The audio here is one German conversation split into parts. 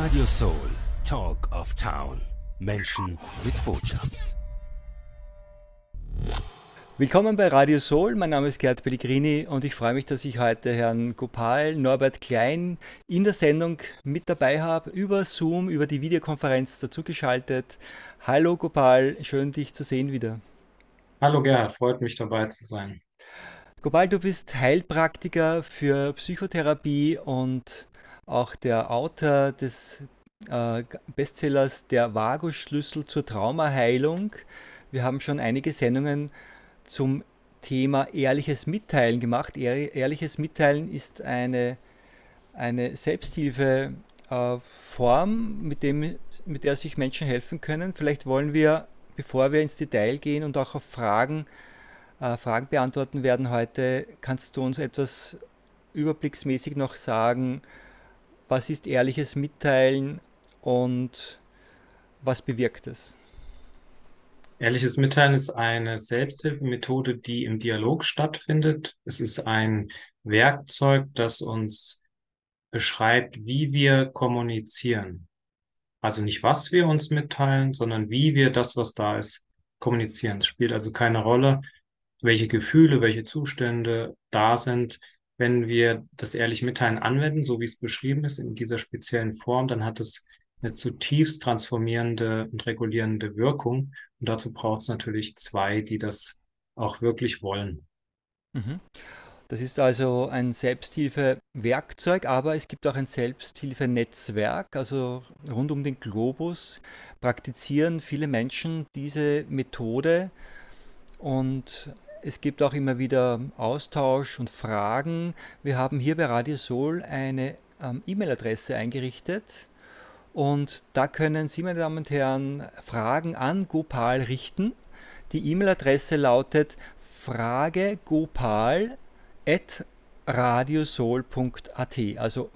Radio Soul, Talk of Town. Menschen mit Botschaft. Willkommen bei Radio Soul, mein Name ist Gerd Pellegrini und ich freue mich, dass ich heute Herrn Gopal Norbert Klein in der Sendung mit dabei habe, über Zoom, über die Videokonferenz dazugeschaltet. Hallo Gopal, schön dich zu sehen wieder. Hallo Gerhard, freut mich dabei zu sein. Gopal, du bist Heilpraktiker für Psychotherapie und auch der Autor des Bestsellers Der Vagus-Schlüssel zur Traumaheilung. Wir haben schon einige Sendungen zum Thema ehrliches Mitteilen gemacht. Ehrliches Mitteilen ist eine Selbsthilfeform, mit der sich Menschen helfen können. Vielleicht wollen wir, bevor wir ins Detail gehen und auch auf Fragen beantworten werden heute, kannst du uns etwas überblicksmäßig noch sagen, was ist ehrliches Mitteilen und was bewirkt es? Ehrliches Mitteilen ist eine Selbsthilfemethode, die im Dialog stattfindet. Es ist ein Werkzeug, das uns beschreibt, wie wir kommunizieren. Also nicht, was wir uns mitteilen, sondern wie wir das, was da ist, kommunizieren. Es spielt also keine Rolle, welche Gefühle, welche Zustände da sind. Wenn wir das ehrliche Mitteilen anwenden, so wie es beschrieben ist, in dieser speziellen Form, dann hat es eine zutiefst transformierende und regulierende Wirkung. Und dazu braucht es natürlich zwei, die das auch wirklich wollen. Mhm. Das ist also ein Selbsthilfewerkzeug, aber es gibt auch ein Selbsthilfenetzwerk, also rund um den Globus praktizieren viele Menschen diese Methode und es gibt auch immer wieder Austausch und Fragen. Wir haben hier bei Radio Soul eine E-Mail-Adresse eingerichtet und da können Sie, meine Damen und Herren, Fragen an Gopal richten. Die E-Mail-Adresse lautet fragegopal@radiosoul.at, also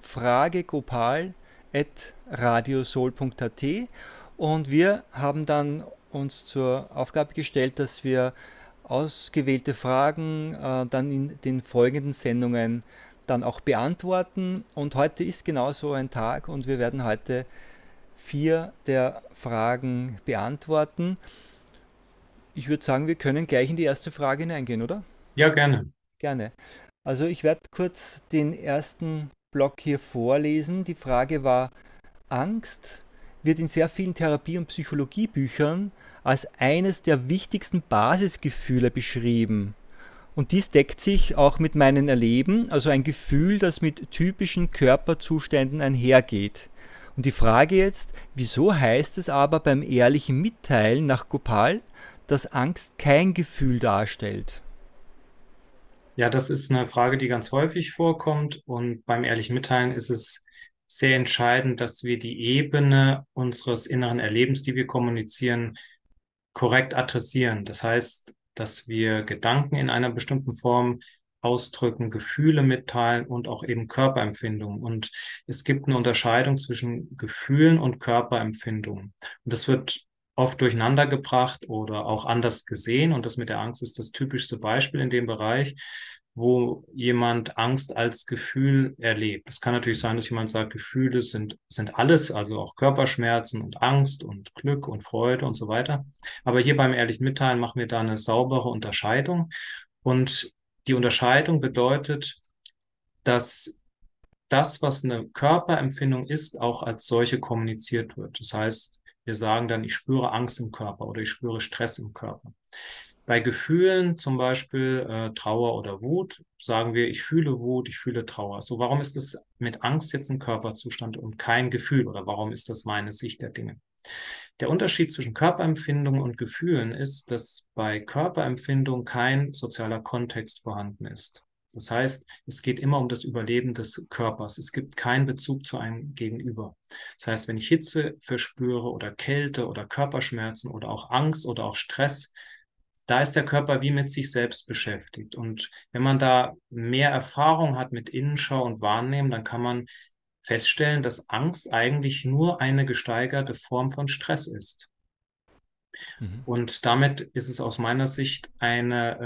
fragegopal@radiosoul.at, und wir haben dann uns zur Aufgabe gestellt, dass wir ausgewählte Fragen dann in den folgenden Sendungen dann auch beantworten. Und heute ist genau so ein Tag und wir werden heute 4 der Fragen beantworten. Ich würde sagen, wir können gleich in die erste Frage hineingehen, oder? Ja, gerne. Gerne. Also ich werde kurz den ersten Block hier vorlesen. Die Frage war: Angst wird in sehr vielen Therapie- und Psychologiebüchern als eines der wichtigsten Basisgefühle beschrieben. Und dies deckt sich auch mit meinem Erleben, also ein Gefühl, das mit typischen Körperzuständen einhergeht. Und die Frage jetzt: Wieso heißt es aber beim ehrlichen Mitteilen nach Gopal, dass Angst kein Gefühl darstellt? Ja, das ist eine Frage, die ganz häufig vorkommt. Und beim ehrlichen Mitteilen ist es sehr entscheidend, dass wir die Ebene unseres inneren Erlebens, die wir kommunizieren, korrekt adressieren. Das heißt, dass wir Gedanken in einer bestimmten Form ausdrücken, Gefühle mitteilen und auch eben Körperempfindungen. Und es gibt eine Unterscheidung zwischen Gefühlen und Körperempfindungen. Und das wird oft durcheinander gebracht oder auch anders gesehen. Und das mit der Angst ist das typischste Beispiel in dem Bereich, wo jemand Angst als Gefühl erlebt. Es kann natürlich sein, dass jemand sagt, Gefühle sind alles, also auch Körperschmerzen und Angst und Glück und Freude und so weiter. Aber hier beim ehrlichen Mitteilen machen wir da eine saubere Unterscheidung. Und die Unterscheidung bedeutet, dass das, was eine Körperempfindung ist, auch als solche kommuniziert wird. Das heißt, wir sagen dann, ich spüre Angst im Körper oder ich spüre Stress im Körper. Bei Gefühlen, zum Beispiel Trauer oder Wut, sagen wir, ich fühle Wut, ich fühle Trauer. So, warum ist es mit Angst jetzt ein Körperzustand und kein Gefühl? Oder warum ist das meine Sicht der Dinge? Der Unterschied zwischen Körperempfindungen und Gefühlen ist, dass bei Körperempfindung kein sozialer Kontext vorhanden ist. Das heißt, es geht immer um das Überleben des Körpers. Es gibt keinen Bezug zu einem Gegenüber. Das heißt, wenn ich Hitze verspüre oder Kälte oder Körperschmerzen oder auch Angst oder auch Stress, da ist der Körper wie mit sich selbst beschäftigt. Und wenn man da mehr Erfahrung hat mit Innenschau und Wahrnehmen, dann kann man feststellen, dass Angst eigentlich nur eine gesteigerte Form von Stress ist. Mhm. Und damit ist es aus meiner Sicht eine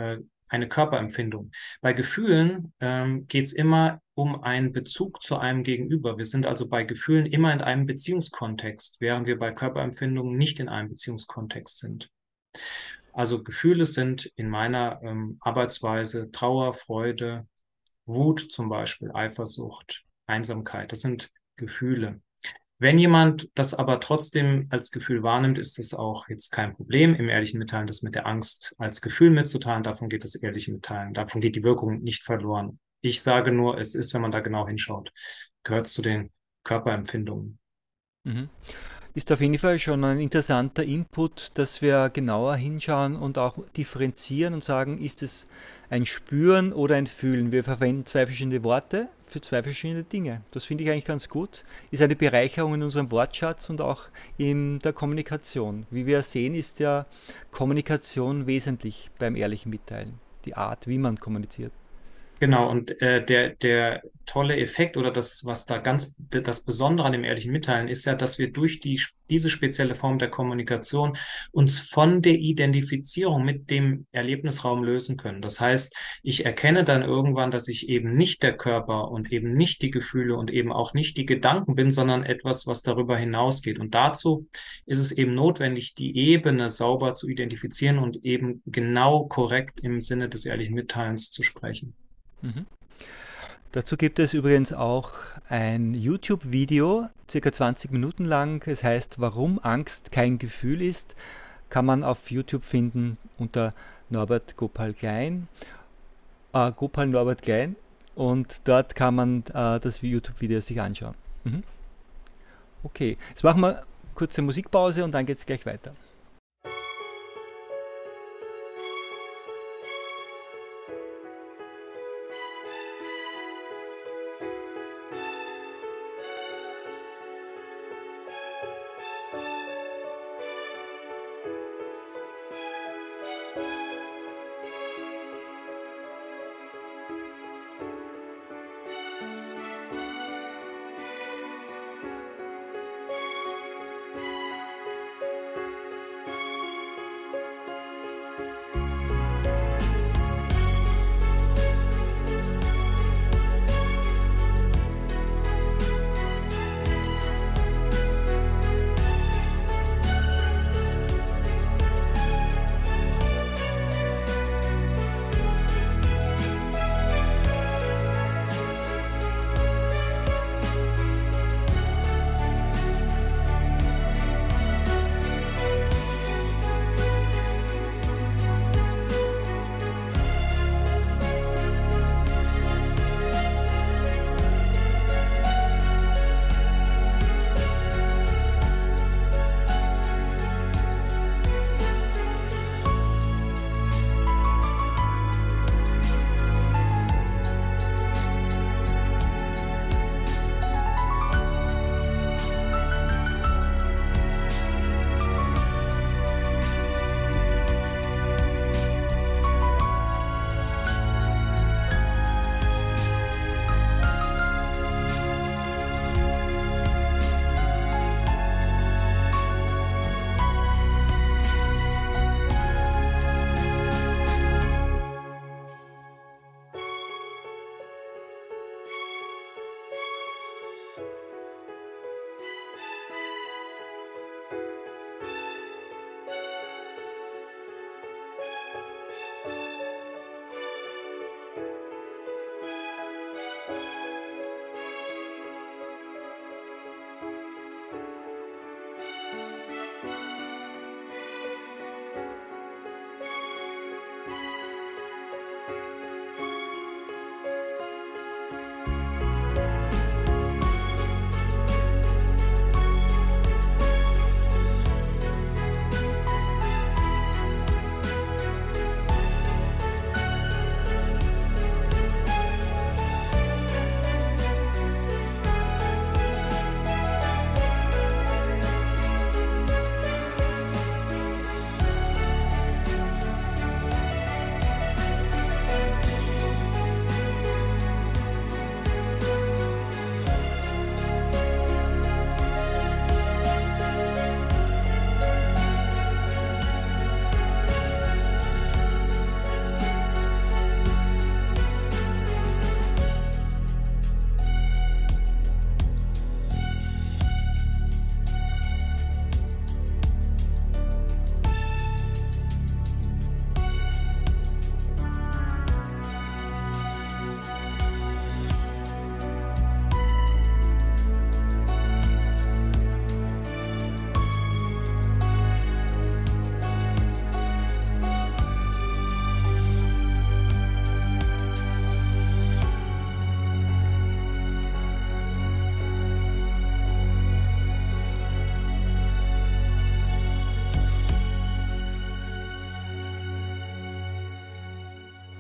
eine Körperempfindung. Bei Gefühlen geht es immer um einen Bezug zu einem Gegenüber. Wir sind also bei Gefühlen immer in einem Beziehungskontext, während wir bei Körperempfindungen nicht in einem Beziehungskontext sind. Also Gefühle sind in meiner Arbeitsweise Trauer, Freude, Wut zum Beispiel, Eifersucht, Einsamkeit. Das sind Gefühle. Wenn jemand das aber trotzdem als Gefühl wahrnimmt, ist das auch jetzt kein Problem. Im ehrlichen Mitteilen das mit der Angst als Gefühl mitzuteilen, davon geht das ehrliche Mitteilen. Davon geht die Wirkung nicht verloren. Ich sage nur, es ist, wenn man da genau hinschaut, gehört zu den Körperempfindungen. Mhm. Ist auf jeden Fall schon ein interessanter Input, dass wir genauer hinschauen und auch differenzieren und sagen, ist es ein Spüren oder ein Fühlen? Wir verwenden zwei verschiedene Worte für zwei verschiedene Dinge. Das finde ich eigentlich ganz gut. Ist eine Bereicherung in unserem Wortschatz und auch in der Kommunikation. Wie wir sehen, ist ja Kommunikation wesentlich beim ehrlichen Mitteilen. Die Art, wie man kommuniziert. Genau, und der tolle Effekt oder das, was da das Besondere an dem ehrlichen Mitteilen ist ja, dass wir durch diese spezielle Form der Kommunikation uns von der Identifizierung mit dem Erlebnisraum lösen können. Das heißt, ich erkenne dann irgendwann, dass ich eben nicht der Körper und eben nicht die Gefühle und eben auch nicht die Gedanken bin, sondern etwas, was darüber hinausgeht. Und dazu ist es eben notwendig, die Ebene sauber zu identifizieren und eben genau korrekt im Sinne des ehrlichen Mitteilens zu sprechen. Mhm. Dazu gibt es übrigens auch ein YouTube-Video, circa 20 Minuten lang. Es heißt, warum Angst kein Gefühl ist. Kann man auf YouTube finden unter Norbert Gopal Klein. Gopal Norbert Klein. Und dort kann man das YouTube-Video sich anschauen. Mhm. Okay, jetzt machen wir kurze Musikpause und dann geht es gleich weiter.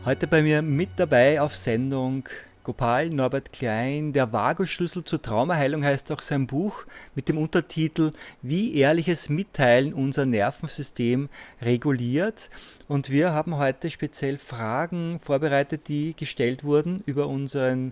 Heute bei mir mit dabei auf Sendung Gopal Norbert Klein. Der Vagus-Schlüssel zur Traumaheilung heißt auch sein Buch mit dem Untertitel Wie ehrliches Mitteilen unser Nervensystem reguliert. Und wir haben heute speziell Fragen vorbereitet, die gestellt wurden über unseren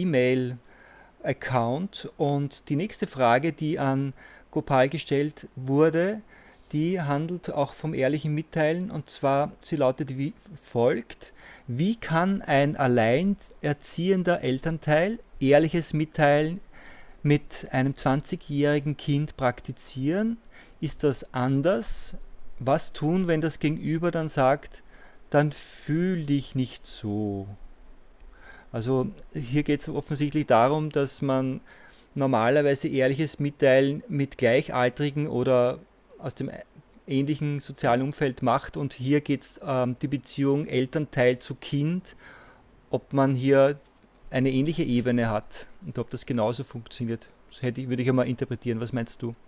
E-Mail-Account. Und die nächste Frage, die an Gopal gestellt wurde, die handelt auch vom ehrlichen Mitteilen. Und zwar, sie lautet wie folgt. Wie kann ein alleinerziehender Elternteil ehrliches Mitteilen mit einem 20-jährigen Kind praktizieren? Ist das anders? Was tun, wenn das Gegenüber dann sagt, dann fühl dich nicht so? Also hier geht es offensichtlich darum, dass man normalerweise ehrliches Mitteilen mit Gleichaltrigen oder aus dem ähnlichen sozialen Umfeld macht, und hier geht es die Beziehung Elternteil zu Kind, ob man hier eine ähnliche Ebene hat und ob das genauso funktioniert. Das würde ich einmal interpretieren. Was meinst du?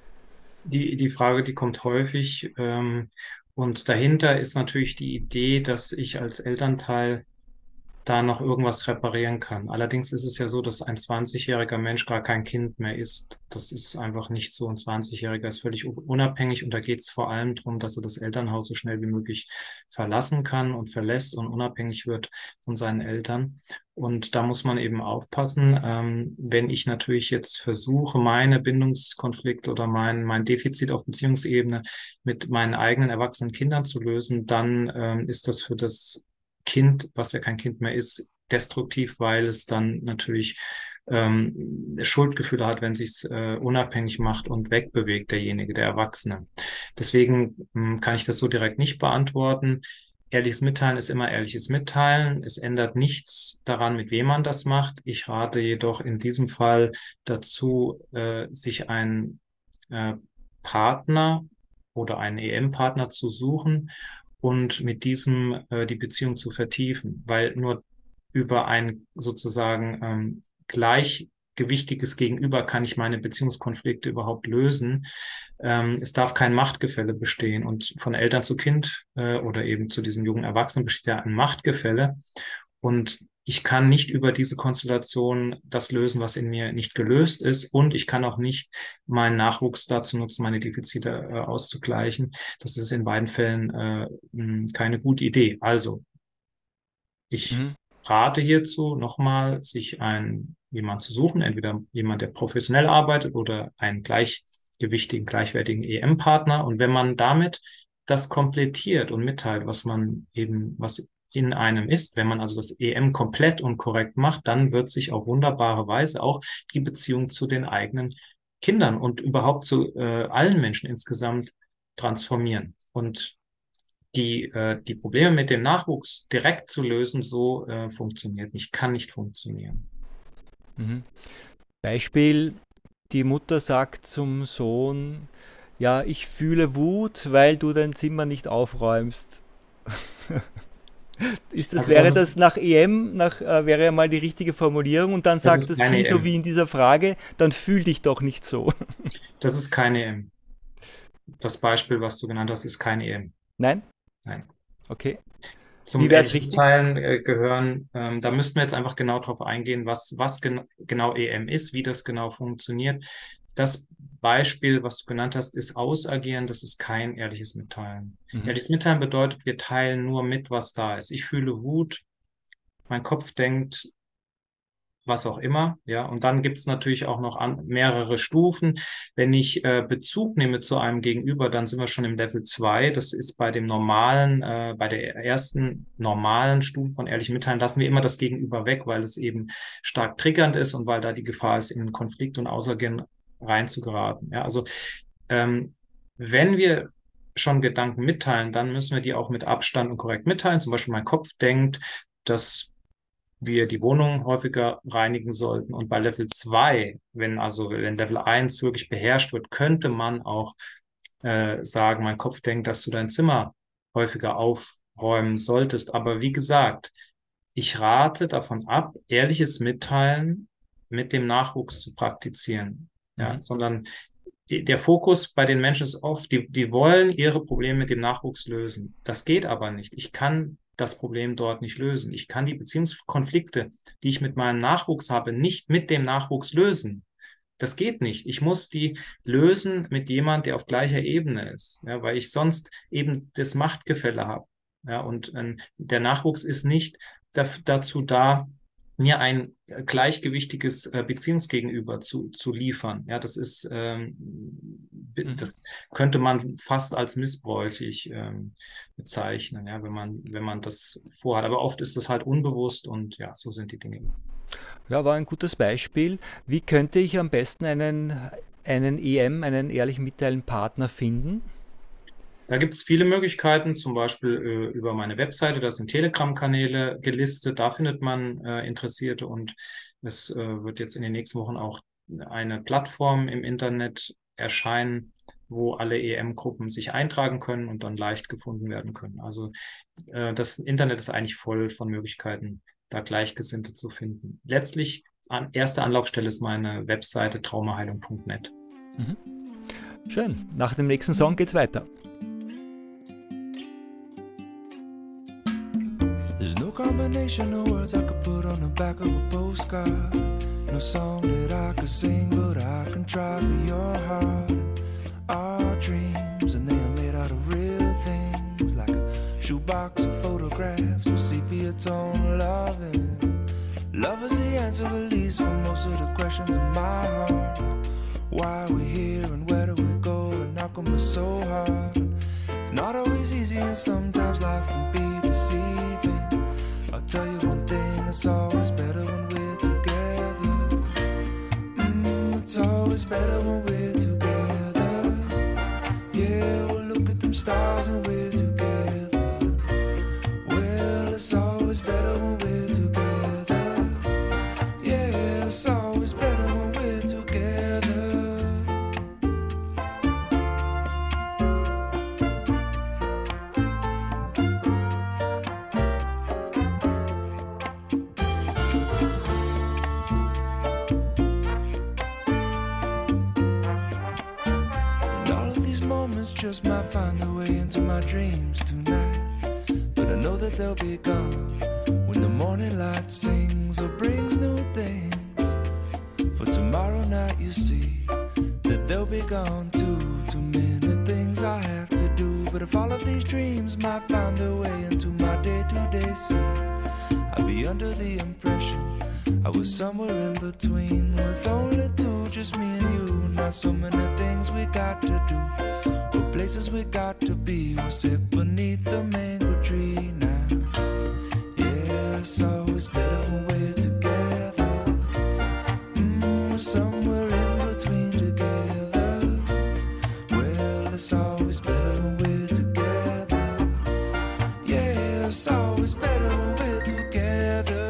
Die Frage, die kommt häufig. Und dahinter ist natürlich die Idee, dass ich als Elternteil da noch irgendwas reparieren kann. Allerdings ist es ja so, dass ein 20-jähriger Mensch gar kein Kind mehr ist. Das ist einfach nicht so. Ein 20-jähriger ist völlig unabhängig, und da geht es vor allem darum, dass er das Elternhaus so schnell wie möglich verlassen kann und verlässt und unabhängig wird von seinen Eltern. Und da muss man eben aufpassen, wenn ich natürlich jetzt versuche, meine Bindungskonflikte oder mein Defizit auf Beziehungsebene mit meinen eigenen erwachsenen Kindern zu lösen, dann ist das für das Kind, was ja kein Kind mehr ist, destruktiv, weil es dann natürlich Schuldgefühle hat, wenn sich's unabhängig macht und wegbewegt, derjenige, der Erwachsene. Deswegen kann ich das so direkt nicht beantworten. Ehrliches Mitteilen ist immer ehrliches Mitteilen. Es ändert nichts daran, mit wem man das macht. Ich rate jedoch in diesem Fall dazu, sich einen Partner oder einen EM-Partner zu suchen und mit diesem die Beziehung zu vertiefen, weil nur über ein sozusagen gleichgewichtiges Gegenüber kann ich meine Beziehungskonflikte überhaupt lösen. Es darf kein Machtgefälle bestehen, und von Eltern zu Kind oder eben zu diesem jungen Erwachsenen besteht ja ein Machtgefälle, und ich kann nicht über diese Konstellation das lösen, was in mir nicht gelöst ist, und ich kann auch nicht meinen Nachwuchs dazu nutzen, meine Defizite auszugleichen. Das ist in beiden Fällen keine gute Idee. Also, ich Mhm. rate hierzu nochmal, sich jemand zu suchen, entweder jemand, der professionell arbeitet, oder einen gleichgewichtigen, gleichwertigen EM-Partner. Und wenn man damit das komplettiert und mitteilt, was in einem ist, wenn man also das EM komplett und korrekt macht, dann wird sich auf wunderbare Weise auch die Beziehung zu den eigenen Kindern und überhaupt zu allen Menschen insgesamt transformieren. Und die Probleme mit dem Nachwuchs direkt zu lösen, so funktioniert nicht, kann nicht funktionieren. Mhm. Beispiel, die Mutter sagt zum Sohn, ja, ich fühle Wut, weil du dein Zimmer nicht aufräumst. Also Wäre das nach EM, wäre ja mal die richtige Formulierung, und dann das sagt ist das keine Kind so wie EM. in dieser Frage, dann fühl dich doch nicht so. Das ist keine EM. Das Beispiel, was du genannt hast, ist keine EM. Nein? Nein. Okay. Zum Wie wäre es ehrlichen richtig? Teilen gehören, da müssten wir jetzt einfach genau drauf eingehen, was genau EM ist, wie das genau funktioniert. Das Beispiel, was du genannt hast, ist Ausagieren. Das ist kein ehrliches Mitteilen. Mhm. Ehrliches Mitteilen bedeutet, wir teilen nur mit, was da ist. Ich fühle Wut, mein Kopf denkt was auch immer, ja. Und dann gibt es natürlich auch noch mehrere Stufen. Wenn ich Bezug nehme zu einem Gegenüber, dann sind wir schon im Level 2. Das ist bei dem normalen, bei der ersten normalen Stufe von ehrlich mitteilen, lassen wir immer das Gegenüber weg, weil es eben stark triggernd ist und weil da die Gefahr ist, in Konflikt und Ausagieren reinzugeraten. Ja, also ähm, wenn wir schon Gedanken mitteilen, dann müssen wir die auch mit Abstand und korrekt mitteilen. Zum Beispiel mein Kopf denkt, dass wir die Wohnung häufiger reinigen sollten. Und bei Level 2, wenn Level 1 wirklich beherrscht wird, könnte man auch sagen, mein Kopf denkt, dass du dein Zimmer häufiger aufräumen solltest. Aber wie gesagt, ich rate davon ab, ehrliches Mitteilen mit dem Nachwuchs zu praktizieren. Ja, Mhm. sondern der Fokus bei den Menschen ist oft, die wollen ihre Probleme mit dem Nachwuchs lösen. Das geht aber nicht. Ich kann das Problem dort nicht lösen. Ich kann die Beziehungskonflikte, die ich mit meinem Nachwuchs habe, nicht mit dem Nachwuchs lösen. Das geht nicht. Ich muss die lösen mit jemand, der auf gleicher Ebene ist, ja, weil ich sonst eben das Machtgefälle habe. Ja, und der Nachwuchs ist nicht dazu da, mir ein gleichgewichtiges Beziehungsgegenüber zu liefern. Ja, das könnte man fast als missbräuchlich bezeichnen, ja, wenn man das vorhat. Aber oft ist das halt unbewusst und ja, so sind die Dinge. Ja, war ein gutes Beispiel. Wie könnte ich am besten einen EM, einen ehrlich mitteilenden Partner finden? Da gibt es viele Möglichkeiten, zum Beispiel über meine Webseite, da sind Telegram-Kanäle gelistet, da findet man Interessierte und es wird jetzt in den nächsten Wochen auch eine Plattform im Internet erscheinen, wo alle EM-Gruppen sich eintragen können und dann leicht gefunden werden können. Also das Internet ist eigentlich voll von Möglichkeiten, da Gleichgesinnte zu finden. Letztlich erste Anlaufstelle ist meine Webseite traumaheilung.net. Schön. Nach dem nächsten Song geht's weiter. There's no combination of words I could put on the back of a postcard. No song that I could sing, but I can try for your heart. Our dreams, and they are made out of real things, like a shoebox of photographs with sepia tone loving. Love is the answer, at least, for most of the questions in my heart. Why are we here and where do we go, and how come it's so hard? It's not always easy, and sometimes life can be deceiving. I'll tell you one thing, it's always better when we're together. It's always better when we're together. Yeah, we'll look at them stars and we're together. Well, it's always better when we're together. Yeah, it's always better when we're together. Just might find their way into my dreams tonight, but I know that they'll be gone when the morning light sings or brings new things. For tomorrow night you see that they'll be gone too. Too many things I have to do, but if all of these dreams might find their way into my day-to-day scene, I'll be under the impression I was somewhere in between, with only two, just me and you. Not so many things we got to do, or places we got to be. We'll sit beneath the mango tree now. Yeah, it's always better when we're together. We're somewhere in between together. Well, it's always better when we're together. Yeah, it's always better when we're together.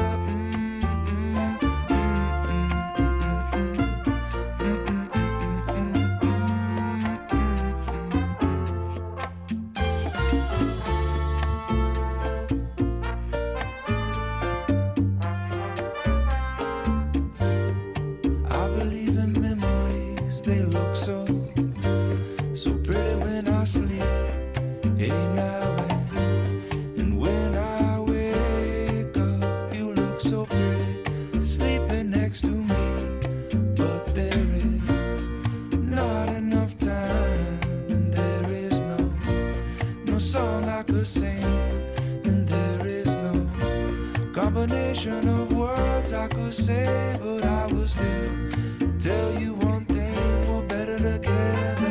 Combination of words I could say, but I will still tell you one thing, we're better together.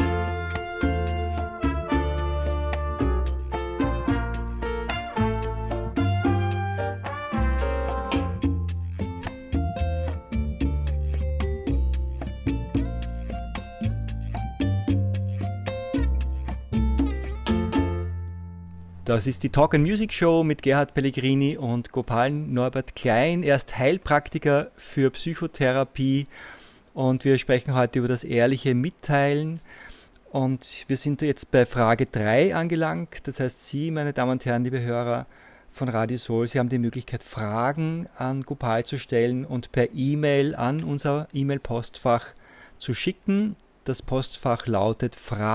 Das ist die Talk and Music Show mit Gerhard Pellegrini und Gopal Norbert Klein. Er ist Heilpraktiker für Psychotherapie und wir sprechen heute über das ehrliche Mitteilen. Und wir sind jetzt bei Frage 3 angelangt. Das heißt, Sie, meine Damen und Herren, liebe Hörer von Radio Soul, Sie haben die Möglichkeit, Fragen an Gopal zu stellen und per E-Mail an unser E-Mail-Postfach zu schicken. Das Postfach lautet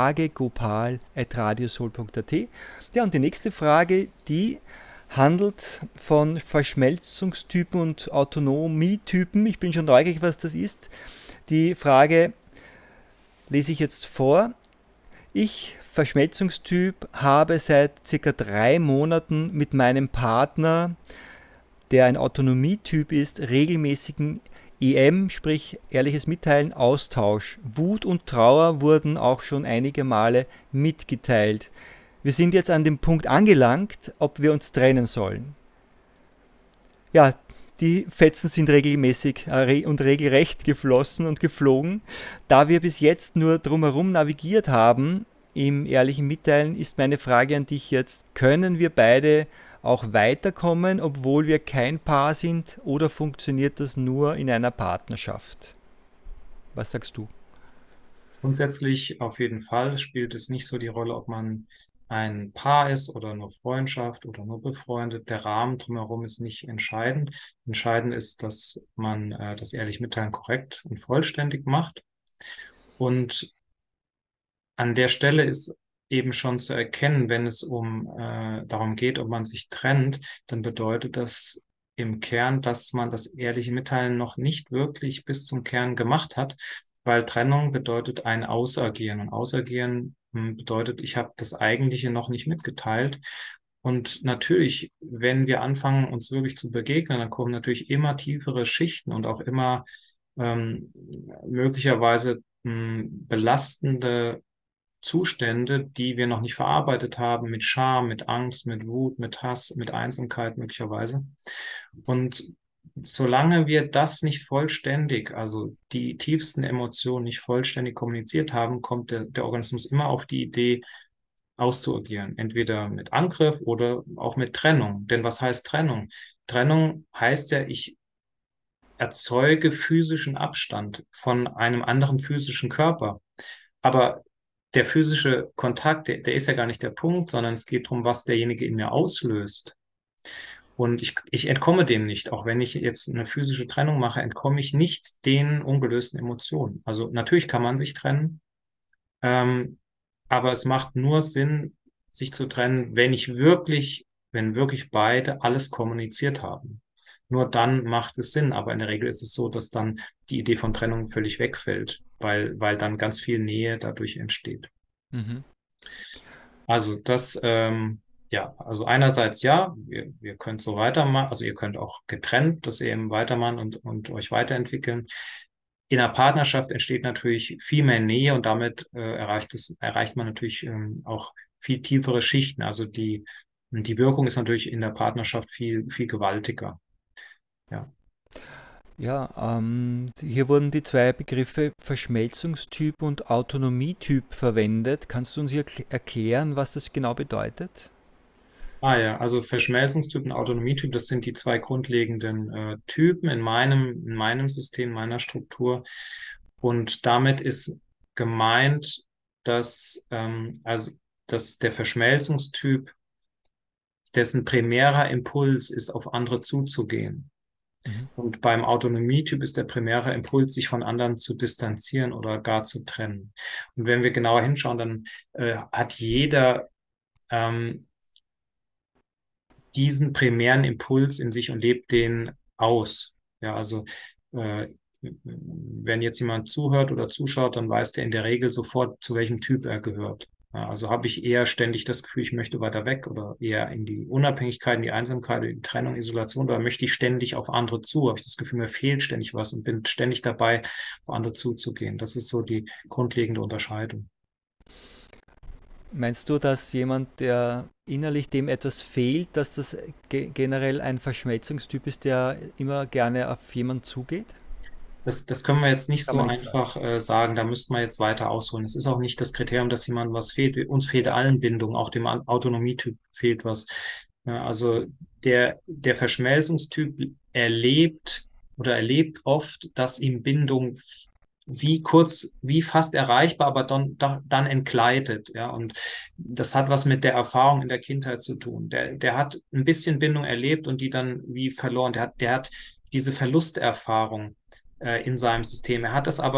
fragegopal@radiosoul.at. Ja, und die nächste Frage, die handelt von Verschmelzungstypen und Autonomietypen. Ich bin schon neugierig, was das ist. Die Frage lese ich jetzt vor. Ich, Verschmelzungstyp, habe seit circa 3 Monaten mit meinem Partner, der ein Autonomietyp ist, regelmäßigen EM, sprich ehrliches Mitteilen, Austausch. Wut und Trauer wurden auch schon einige Male mitgeteilt. Wir sind jetzt an dem Punkt angelangt, ob wir uns trennen sollen. Ja, die Fetzen sind regelmäßig und regelrecht geflossen und geflogen. Da wir bis jetzt nur drumherum navigiert haben, im ehrlichen Mitteilen, ist meine Frage an dich jetzt: Können wir beide auch weiterkommen, obwohl wir kein Paar sind, oder funktioniert das nur in einer Partnerschaft? Was sagst du? Grundsätzlich auf jeden Fall spielt es nicht so die Rolle, ob man ein Paar ist oder nur Freundschaft oder nur befreundet. Der Rahmen drumherum ist nicht entscheidend. Entscheidend ist, dass man das ehrlich Mitteilen korrekt und vollständig macht. Und an der Stelle ist eben schon zu erkennen, wenn es darum geht, ob man sich trennt, dann bedeutet das im Kern, dass man das ehrliche Mitteilen noch nicht wirklich bis zum Kern gemacht hat, weil Trennung bedeutet ein Ausagieren. Und Ausagieren bedeutet, ich habe das Eigentliche noch nicht mitgeteilt. Und natürlich, wenn wir anfangen, uns wirklich zu begegnen, dann kommen natürlich immer tiefere Schichten und auch immer möglicherweise belastende Zustände, die wir noch nicht verarbeitet haben, mit Scham, mit Angst, mit Wut, mit Hass, mit Einsamkeit möglicherweise. Und solange wir das nicht vollständig, also die tiefsten Emotionen nicht vollständig kommuniziert haben, kommt der Organismus immer auf die Idee, auszuagieren. Entweder mit Angriff oder auch mit Trennung. Denn was heißt Trennung? Trennung heißt ja, ich erzeuge physischen Abstand von einem anderen physischen Körper. Aber der physische Kontakt, der ist ja gar nicht der Punkt, sondern es geht darum, was derjenige in mir auslöst. Und ich entkomme dem nicht. Auch wenn ich jetzt eine physische Trennung mache, entkomme ich nicht den ungelösten Emotionen. Also natürlich kann man sich trennen, aber es macht nur Sinn, sich zu trennen, wenn wirklich beide alles kommuniziert haben. Nur dann macht es Sinn. Aber in der Regel ist es so, dass dann die Idee von Trennung völlig wegfällt, weil dann ganz viel Nähe dadurch entsteht. Mhm. Also das, also einerseits ja, ihr könnt so weitermachen, also ihr könnt auch getrennt das eben weitermachen und euch weiterentwickeln. In einer Partnerschaft entsteht natürlich viel mehr Nähe und damit erreicht man natürlich auch viel tiefere Schichten. Also die Wirkung ist natürlich in der Partnerschaft viel, viel gewaltiger. Ja. Ja, hier wurden die 2 Begriffe Verschmelzungstyp und Autonomietyp verwendet. Kannst du uns hier erklären, was das genau bedeutet? Ja, also Verschmelzungstyp und Autonomietyp, das sind die 2 grundlegenden Typen in meinem System, meiner Struktur. Und damit ist gemeint, dass der Verschmelzungstyp, dessen primärer Impuls ist, auf andere zuzugehen. Mhm. Und beim Autonomietyp ist der primäre Impuls, sich von anderen zu distanzieren oder gar zu trennen. Und wenn wir genauer hinschauen, dann hat jeder diesen primären Impuls in sich und lebt den aus. Ja, also wenn jetzt jemand zuhört oder zuschaut, dann weiß der in der Regel sofort, zu welchem Typ er gehört. Ja, also habe ich eher ständig das Gefühl, ich möchte weiter weg oder eher in die Unabhängigkeit, in die Einsamkeit, in die Trennung, Isolation, oder möchte ich ständig auf andere zu? Habe ich das Gefühl, mir fehlt ständig was und bin ständig dabei, auf andere zuzugehen. Das ist so die grundlegende Unterscheidung. Meinst du, dass jemand, der innerlich dem etwas fehlt, dass das generell ein Verschmelzungstyp ist, der immer gerne auf jemanden zugeht? Das können wir jetzt nicht Kann so man nicht sagen. einfach sagen, da müssten wir jetzt weiter ausholen. Es ist auch nicht das Kriterium, dass jemandem was fehlt. Uns fehlt allen Bindung, auch dem Autonomietyp fehlt was. Ja, also der Verschmelzungstyp erlebt oft, dass ihm Bindung wie fast erreichbar, aber dann entgleitet. Ja, und das hat was mit der Erfahrung in der Kindheit zu tun. Der hat ein bisschen Bindung erlebt und die dann wie verloren. Der hat diese Verlusterfahrung in seinem System. Er hat das aber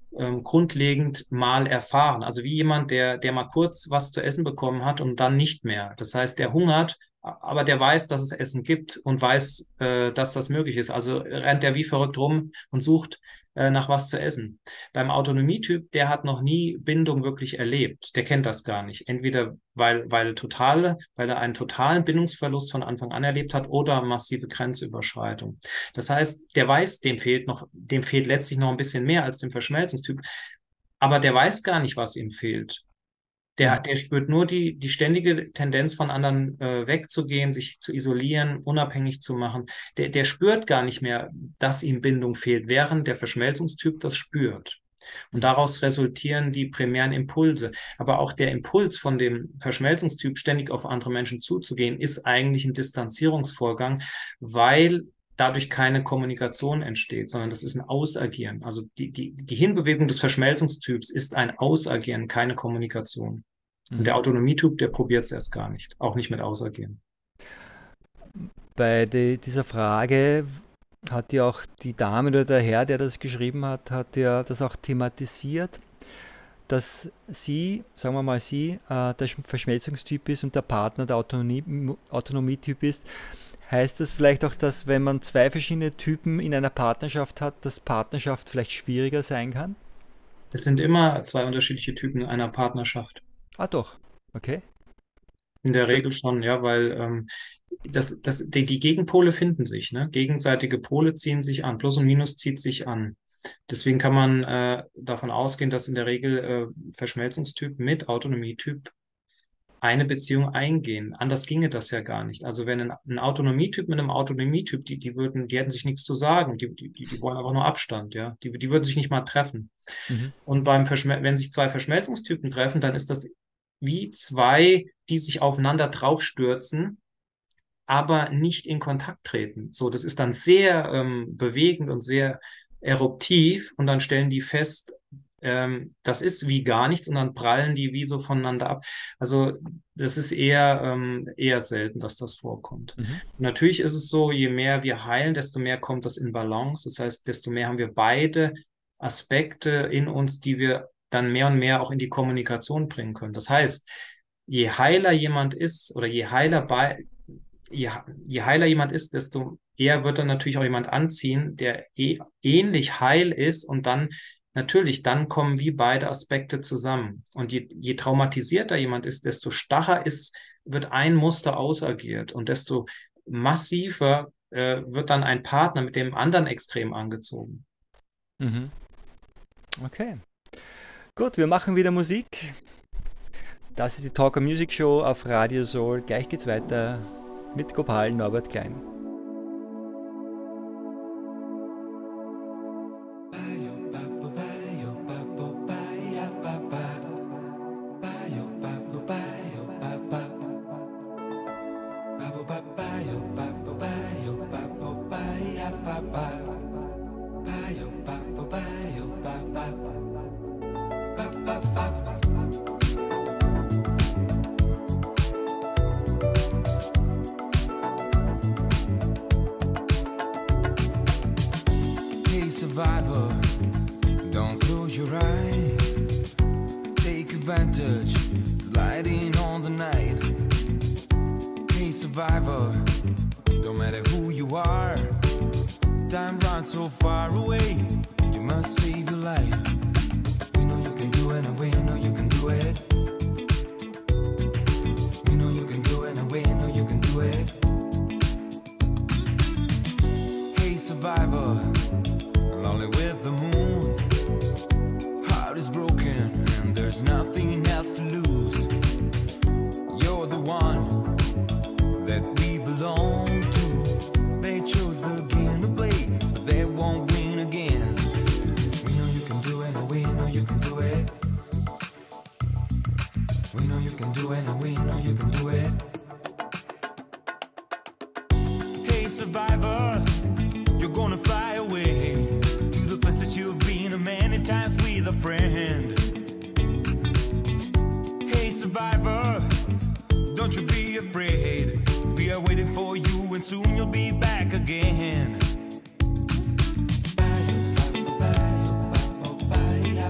grundlegend mal erfahren. Also wie jemand, der mal kurz was zu essen bekommen hat und dann nicht mehr. Das heißt, der hungert, aber der weiß, dass es Essen gibt und weiß, dass das möglich ist. Also rennt er wie verrückt rum und sucht nach was zu essen. Beim Autonomietyp, der hat noch nie Bindung wirklich erlebt. Der kennt das gar nicht. Entweder weil er einen totalen Bindungsverlust von Anfang an erlebt hat oder massive Grenzüberschreitung. Das heißt, der weiß, dem fehlt letztlich noch ein bisschen mehr als dem Verschmelzungstyp. Aber der weiß gar nicht, was ihm fehlt. Der spürt nur die ständige Tendenz von anderen wegzugehen, sich zu isolieren, unabhängig zu machen. Der spürt gar nicht mehr, dass ihm Bindung fehlt, während der Verschmelzungstyp das spürt. Und daraus resultieren die primären Impulse. Aber auch der Impuls von dem Verschmelzungstyp, ständig auf andere Menschen zuzugehen, ist eigentlich ein Distanzierungsvorgang, weil dadurch keine Kommunikation entsteht, sondern das ist ein Ausagieren. Also die Hinbewegung des Verschmelzungstyps ist ein Ausagieren, keine Kommunikation. Und der Autonomietyp, der probiert es erst gar nicht, auch nicht mit Ausagieren. Bei dieser Frage hat ja auch die Dame oder der Herr, der das geschrieben hat, hat ja das auch thematisiert, dass sie, sagen wir mal der Verschmelzungstyp ist und der Partner der Autonomietyp ist. Heißt das vielleicht auch, dass wenn man zwei verschiedene Typen in einer Partnerschaft hat, dass Partnerschaft vielleicht schwieriger sein kann? Es sind immer zwei unterschiedliche Typen in einer Partnerschaft. Ah doch, okay. In der Regel schon, ja, weil die Gegenpole finden sich, ne? Gegenseitige Pole ziehen sich an, Plus und Minus zieht sich an. Deswegen kann man davon ausgehen, dass in der Regel Verschmelzungstyp mit Autonomietyp eine Beziehung eingehen. Anders ginge das ja gar nicht. Also wenn ein Autonomietyp mit einem Autonomietyp, die hätten sich nichts zu sagen. Die wollen einfach nur Abstand, ja. Die würden sich nicht mal treffen. Und wenn sich zwei Verschmelzungstypen treffen, dann ist das wie zwei, die sich aufeinander draufstürzen, aber nicht in Kontakt treten. So, das ist dann sehr bewegend und sehr eruptiv und dann stellen die fest, das ist wie gar nichts und dann prallen die wie so voneinander ab. Also das ist eher selten, dass das vorkommt. Natürlich ist es so, je mehr wir heilen, desto mehr kommt das in Balance. Das heißt, desto mehr haben wir beide Aspekte in uns, die wir dann mehr und mehr auch in die Kommunikation bringen können. Das heißt, je heiler jemand ist oder je heiler jemand ist, desto eher wird dann natürlich auch jemand anziehen, der ähnlich heil ist und dann kommen wie beide Aspekte zusammen. Und je traumatisierter jemand ist, desto starrer wird ein Muster ausagiert und desto massiver wird dann ein Partner mit dem anderen Extrem angezogen. Okay. Gut, wir machen wieder Musik. Das ist die Talker Music Show auf Radio Soul. Gleich geht's weiter mit Gopal Norbert Klein. Survivor, don't close your eyes. Take advantage, sliding on the night. Hey survivor, don't matter who you are. Time runs so far away, you must save your life. We know you can do it and we know you can do it. We know you can do it and we know you can do it. Hey survivor, lonely with the moon. Heart is broken and there's nothing else to lose. You're the one that we belong to. They chose the game to play, but they won't win again. We know you can do it and we know you can do it. We know you can do it and we know you can do it. Hey survivor, you're gonna fly away to the places you've been many times with a friend. Hey survivor, don't you be afraid. We are waiting for you and soon you'll be back again.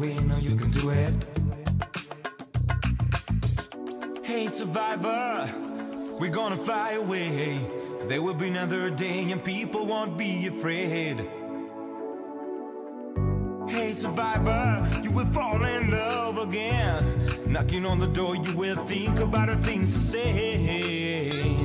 me, know you can do it. Hey survivor, we're gonna fly away. There will be another day and people won't be afraid. Hey survivor, you will fall in love again. Knocking on the door, you will think about the things to say.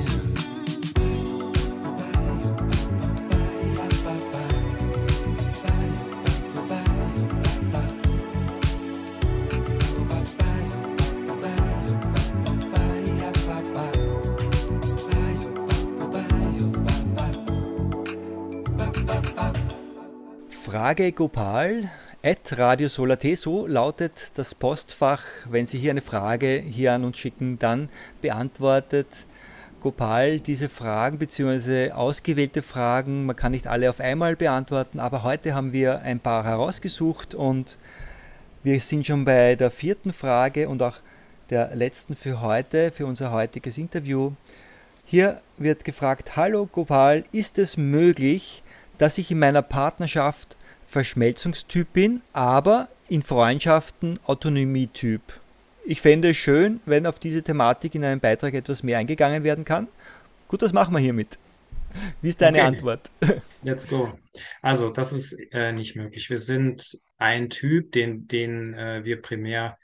Frage Gopal @radiosolar.at, so lautet das Postfach. Wenn Sie hier eine Frage hier an uns schicken, dann beantwortet Gopal diese Fragen bzw. ausgewählte Fragen. Man kann nicht alle auf einmal beantworten, aber heute haben wir ein paar herausgesucht und wir sind schon bei der 4. Frage und auch der letzten für heute, für unser heutiges Interview. Hier wird gefragt: Hallo Gopal, ist es möglich, dass ich in meiner Partnerschaft Verschmelzungstyp bin, aber in Freundschaften Autonomietyp? Ich fände es schön, wenn auf diese Thematik in einem Beitrag etwas mehr eingegangen werden kann. Gut, das machen wir hiermit. Wie ist deine Antwort? Let's go. Also, das ist nicht möglich. Wir sind ein Typ, den wir primär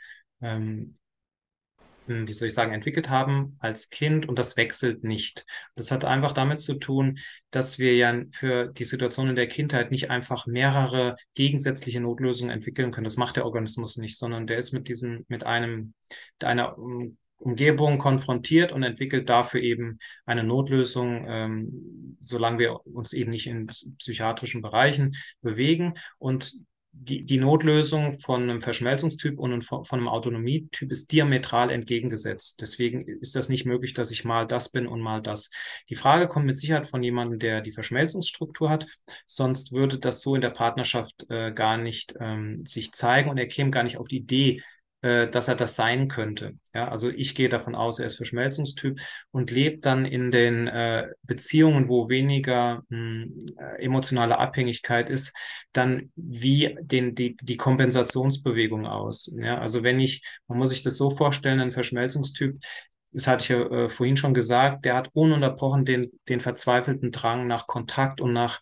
wie soll ich sagen, entwickelt haben als Kind, und das wechselt nicht. Das hat einfach damit zu tun, dass wir ja für die Situation in der Kindheit nicht einfach mehrere gegensätzliche Notlösungen entwickeln können. Das macht der Organismus nicht, sondern der ist mit einer Umgebung konfrontiert und entwickelt dafür eben eine Notlösung, solange wir uns eben nicht in psychiatrischen Bereichen bewegen. Und die Notlösung von einem Verschmelzungstyp und von einem Autonomietyp ist diametral entgegengesetzt. Deswegen ist das nicht möglich, dass ich mal das bin und mal das. Die Frage kommt mit Sicherheit von jemandem, der die Verschmelzungsstruktur hat. Sonst würde das so in der Partnerschaft gar nicht sich zeigen, und er käme gar nicht auf die Idee, dass er das sein könnte. Ja, also ich gehe davon aus, er ist Verschmelzungstyp und lebt dann in den Beziehungen, wo weniger emotionale Abhängigkeit ist, dann wie die Kompensationsbewegung aus. Ja, also man muss sich das so vorstellen, ein Verschmelzungstyp, das hatte ich ja vorhin schon gesagt, der hat ununterbrochen den verzweifelten Drang nach Kontakt und nach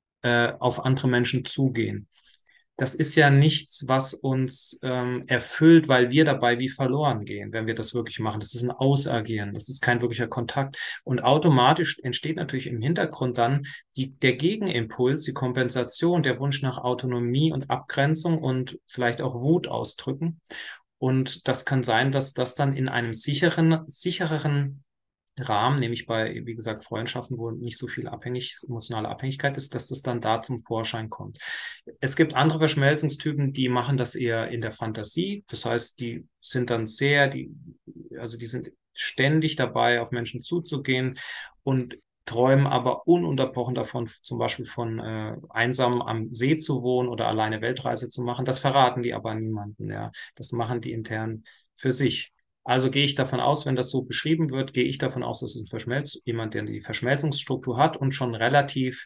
auf andere Menschen zugehen. Das ist ja nichts, was uns erfüllt, weil wir dabei wie verloren gehen, wenn wir das wirklich machen. Das ist ein Ausagieren, das ist kein wirklicher Kontakt. Und automatisch entsteht natürlich im Hintergrund dann der Gegenimpuls, die Kompensation, der Wunsch nach Autonomie und Abgrenzung und vielleicht auch Wut ausdrücken. Und das kann sein, dass das dann in einem sichereren Rahmen, nämlich bei, wie gesagt, Freundschaften, wo nicht so viel emotionale Abhängigkeit ist, dass das dann da zum Vorschein kommt. Es gibt andere Verschmelzungstypen, die machen das eher in der Fantasie. Das heißt, die sind dann die sind ständig dabei, auf Menschen zuzugehen und träumen aber ununterbrochen davon, zum Beispiel von einsam am See zu wohnen oder alleine Weltreise zu machen. Das verraten die aber niemanden. Ja, das machen die intern für sich. Also gehe ich davon aus, wenn das so beschrieben wird, gehe ich davon aus, dass es jemand, der die Verschmelzungsstruktur hat und schon relativ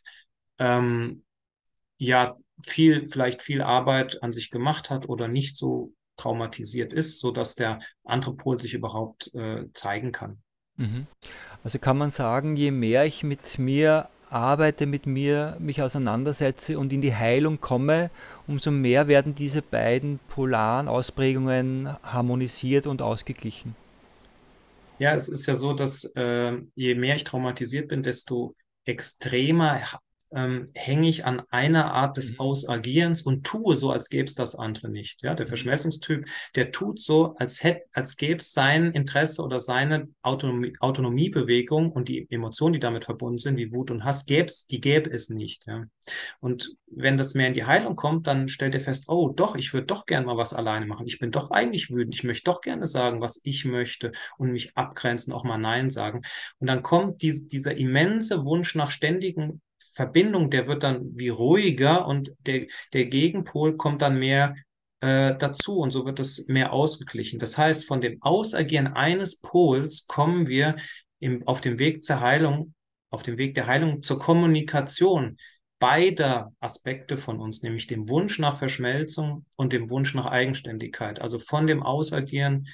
vielleicht viel Arbeit an sich gemacht hat oder nicht so traumatisiert ist, sodass der andere Pol sich überhaupt zeigen kann. Also kann man sagen, je mehr ich mit mir arbeite, mich auseinandersetze und in die Heilung komme, umso mehr werden diese beiden polaren Ausprägungen harmonisiert und ausgeglichen. Ja, es ist ja so, dass je mehr ich traumatisiert bin, desto extremer hänge ich an einer Art des Ausagierens und tue so, als gäbe es das andere nicht. Ja, der Verschmelzungstyp, der tut so, als gäbe es sein Interesse oder seine Autonomiebewegung und die Emotionen, die damit verbunden sind, wie Wut und Hass, die gäbe es nicht. Ja. Und wenn das mehr in die Heilung kommt, dann stellt er fest, oh doch, ich würde doch gerne mal was alleine machen. Ich bin doch eigentlich wütend. Ich möchte doch gerne sagen, was ich möchte und mich abgrenzen, auch mal Nein sagen. Und dann kommt dieser immense Wunsch nach ständigen Verbindung, der wird dann wie ruhiger und der Gegenpol kommt dann mehr dazu und so wird es mehr ausgeglichen. Das heißt, von dem Ausagieren eines Pols kommen wir auf dem Weg der Heilung zur Kommunikation beider Aspekte von uns, nämlich dem Wunsch nach Verschmelzung und dem Wunsch nach Eigenständigkeit, also von dem Ausagieren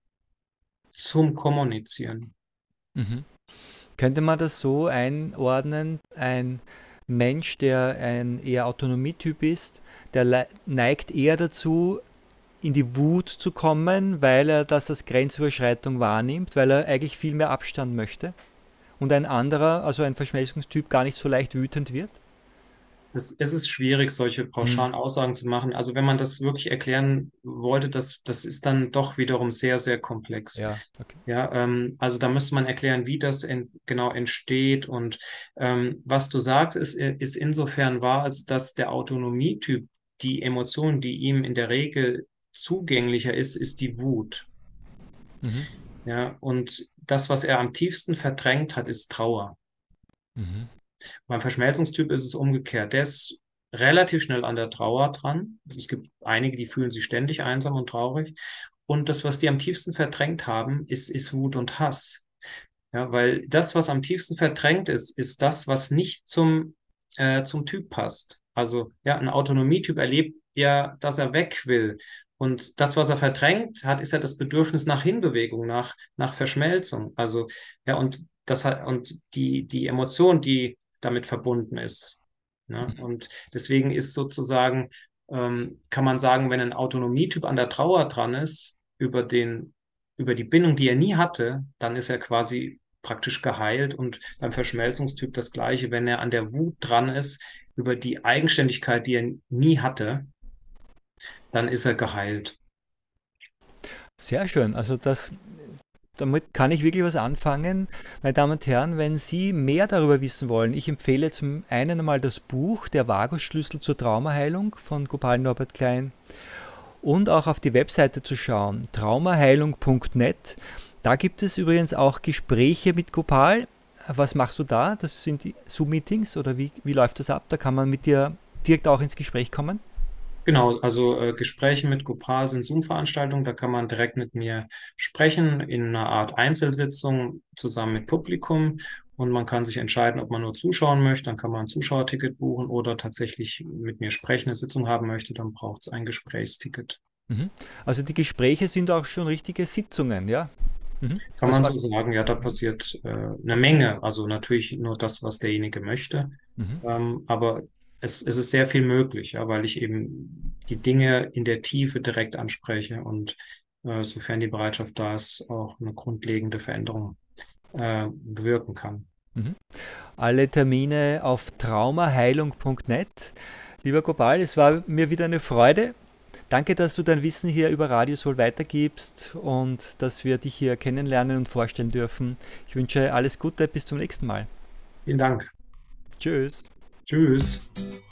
zum Kommunizieren. Mhm. Könnte man das so einordnen, ein Mensch, der ein eher Autonomietyp ist, der neigt eher dazu, in die Wut zu kommen, weil er das als Grenzüberschreitung wahrnimmt, weil er eigentlich viel mehr Abstand möchte und ein anderer, also ein Verschmelzungstyp, gar nicht so leicht wütend wird? Es ist schwierig, solche pauschalen Aussagen zu machen. Also wenn man das wirklich erklären wollte, das ist dann doch wiederum sehr, sehr komplex. Ja, okay. Ja, also da müsste man erklären, wie das genau entsteht. Und was du sagst, ist insofern wahr, als dass der Autonomietyp, die Emotion, die ihm in der Regel zugänglicher ist die Wut. Mhm. Ja, und das, was er am tiefsten verdrängt hat, ist Trauer. Mhm. Beim Verschmelzungstyp ist es umgekehrt. Der ist relativ schnell an der Trauer dran. Es gibt einige, die fühlen sich ständig einsam und traurig. Und das, was die am tiefsten verdrängt haben, ist Wut und Hass. Ja, weil das, was am tiefsten verdrängt ist das, was nicht zum Typ passt. Also ja, ein Autonomietyp erlebt ja, dass er weg will. Und das, was er verdrängt hat, ist ja das Bedürfnis nach Hinbewegung, nach Verschmelzung. Also ja, und die Emotion, die damit verbunden ist. Ne? Und deswegen ist sozusagen, kann man sagen, wenn ein Autonomietyp an der Trauer dran ist, über die Bindung, die er nie hatte, dann ist er quasi praktisch geheilt. Und beim Verschmelzungstyp das Gleiche, wenn er an der Wut dran ist, über die Eigenständigkeit, die er nie hatte, dann ist er geheilt. Sehr schön. Also damit kann ich wirklich was anfangen. Meine Damen und Herren, wenn Sie mehr darüber wissen wollen, ich empfehle zum einen einmal das Buch Der Vagus-Schlüssel zur Traumaheilung von Gopal Norbert Klein und auch auf die Webseite zu schauen, traumaheilung.net. Da gibt es übrigens auch Gespräche mit Gopal. Was machst du da? Das sind die Zoom-Meetings oder wie läuft das ab? Da kann man mit dir direkt auch ins Gespräch kommen. Genau, also Gespräche mit Gopal sind Zoom-Veranstaltungen, da kann man direkt mit mir sprechen in einer Art Einzelsitzung zusammen mit Publikum und man kann sich entscheiden, ob man nur zuschauen möchte, dann kann man ein Zuschauerticket buchen oder tatsächlich mit mir sprechen, eine Sitzung haben möchte, dann braucht es ein Gesprächsticket. Mhm. Also die Gespräche sind auch schon richtige Sitzungen, ja? Mhm. Kann man so sagen, ja, da passiert eine Menge, also natürlich nur das, was derjenige möchte, aber es ist sehr viel möglich, ja, weil ich eben die Dinge in der Tiefe direkt anspreche und sofern die Bereitschaft da ist, auch eine grundlegende Veränderung bewirken kann. Mhm. Alle Termine auf traumaheilung.net. Lieber Gopal, es war mir wieder eine Freude. Danke, dass du dein Wissen hier über Radiosol weitergibst und dass wir dich hier kennenlernen und vorstellen dürfen. Ich wünsche alles Gute, bis zum nächsten Mal. Vielen Dank. Tschüss. Tschüss.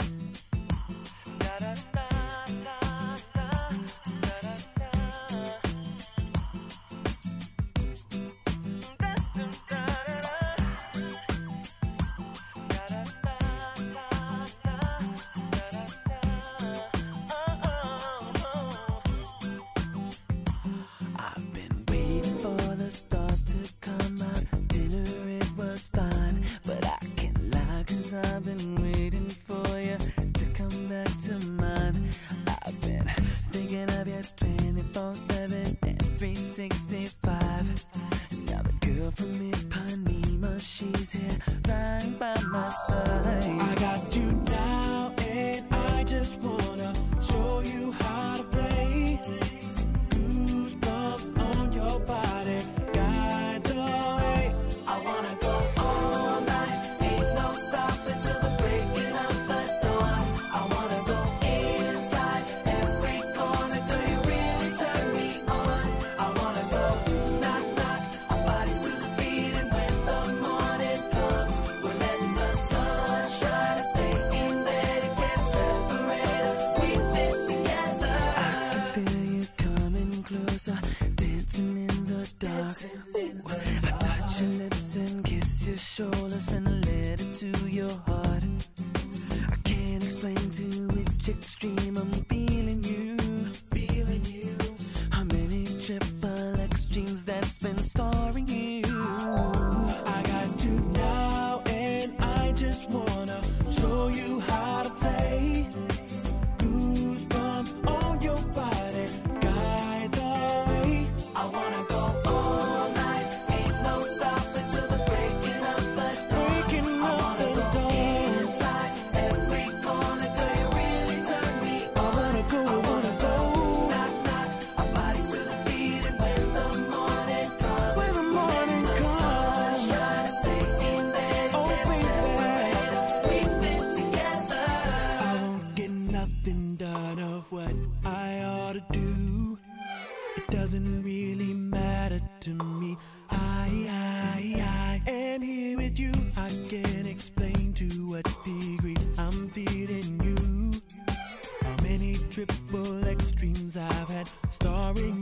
I've been waiting for the stars to come out. Dinner, it was fine, but I can't lie, 'cause I've been waiting for you to come back to mine. I've been thinking of you 24/7 and 365. Now the girl from Ipanema, she's here right by my side. I got you now and I just wanna show you how to play. Goosebumps on your body, guide the way. I wanna go all night, ain't no stopping till the breaking of the dawn. I wanna go inside every corner, do you really turn me on? I wanna go knock knock, our bodies to the beat, and when the morning comes, we're letting the sun shine and stay in bed. ought to do. It doesn't really matter to me. I am here with you. I can't explain to what degree I'm feeling you. How many triple extremes I've had starring